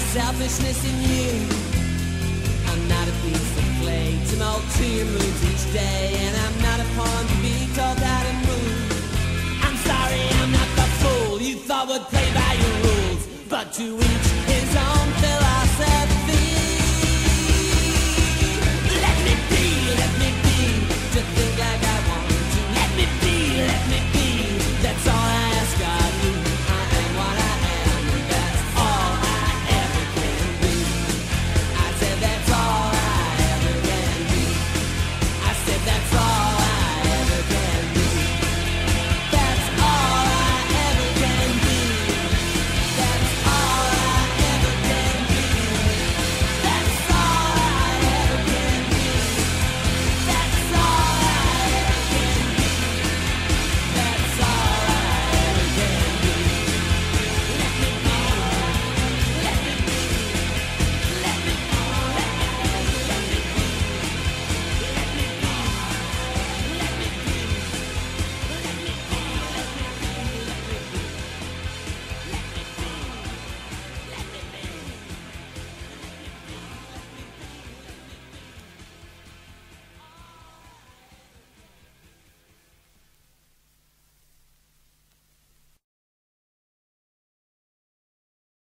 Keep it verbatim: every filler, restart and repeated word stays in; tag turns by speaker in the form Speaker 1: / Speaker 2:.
Speaker 1: selfishness in you. I'm not a piece of clay to mold to your moods each day, and I'm not a pawn to be told how to move. I'm sorry I'm not the fool you thought would play by your rules, but to each